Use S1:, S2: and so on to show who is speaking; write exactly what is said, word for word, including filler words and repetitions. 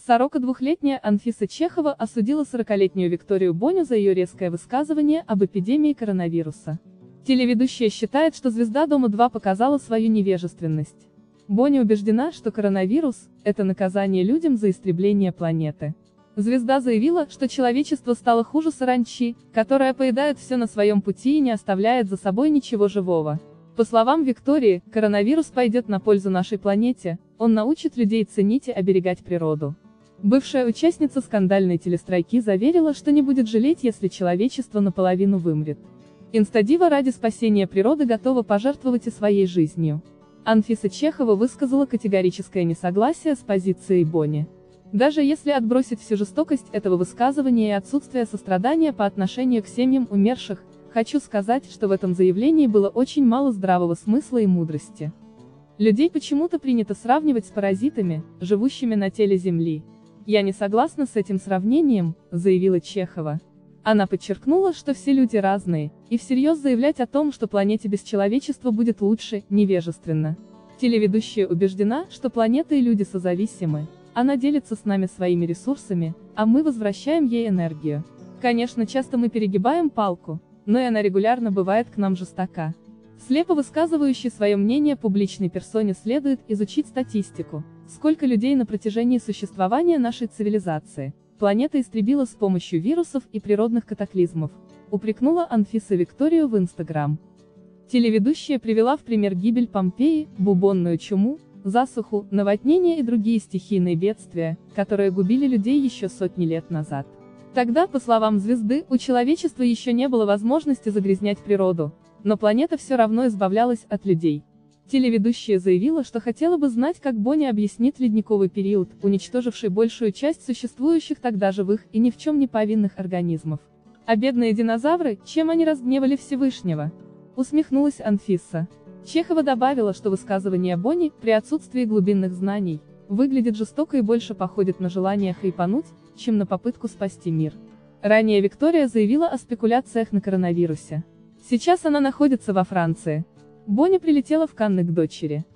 S1: сорок двухлетняя Анфиса Чехова осудила сорокалетнюю Викторию Боню за ее резкое высказывание об эпидемии коронавируса. Телеведущая считает, что звезда Дома-два показала свою невежественность. Боня убеждена, что коронавирус – это наказание людям за истребление планеты. Звезда заявила, что человечество стало хуже саранчи, которая поедает все на своем пути и не оставляет за собой ничего живого. По словам Виктории, коронавирус пойдет на пользу нашей планете, он научит людей ценить и оберегать природу. Бывшая участница скандальной телестройки заверила, что не будет жалеть, если человечество наполовину вымрет. Инстадива ради спасения природы готова пожертвовать и своей жизнью. Анфиса Чехова высказала категорическое несогласие с позицией Бони. Даже если отбросить всю жестокость этого высказывания и отсутствие сострадания по отношению к семьям умерших, хочу сказать, что в этом заявлении было очень мало здравого смысла и мудрости. Людей почему-то принято сравнивать с паразитами, живущими на теле Земли. Я не согласна с этим сравнением, заявила Чехова. Она подчеркнула, что все люди разные, и всерьез заявлять о том, что планете без человечества будет лучше, невежественно. Телеведущая убеждена, что планета и люди созависимы. Она делится с нами своими ресурсами, а мы возвращаем ей энергию. Конечно, часто мы перегибаем палку, но и она регулярно бывает к нам жестока. Слепо высказывающей свое мнение публичной персоне следует изучить статистику, сколько людей на протяжении существования нашей цивилизации планета истребила с помощью вирусов и природных катаклизмов, упрекнула Анфиса Викторию в Инстаграм. Телеведущая привела в пример гибель Помпеи, бубонную чуму, засуху, наводнения и другие стихийные бедствия, которые губили людей еще сотни лет назад. Тогда, по словам звезды, у человечества еще не было возможности загрязнять природу, но планета все равно избавлялась от людей. Телеведущая заявила, что хотела бы знать, как Боня объяснит ледниковый период, уничтоживший большую часть существующих тогда живых и ни в чем не повинных организмов. А бедные динозавры, чем они разгневали Всевышнего? Усмехнулась Анфиса. Чехова добавила, что высказывание Бони, при отсутствии глубинных знаний, выглядит жестоко и больше походит на желание хайпануть, чем на попытку спасти мир. Ранее Виктория заявила о спекуляциях на коронавирусе. Сейчас она находится во Франции. Боня прилетела в Канны к дочери.